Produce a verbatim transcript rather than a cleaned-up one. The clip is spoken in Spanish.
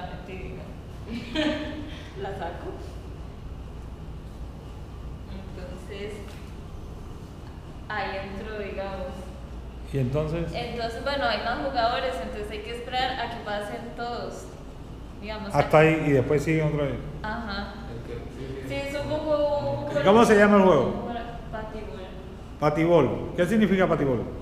la metí, la saco. Entonces, ahí entro, digamos. ¿Y entonces? Entonces, bueno, hay más jugadores, entonces hay que esperar a que pasen todos. Digamos, Hasta ahí y después sigue otra vez. Ajá. Sí, es un juego. ¿Cómo se llama el juego? Patibol. Patibol. ¿Qué significa patibol?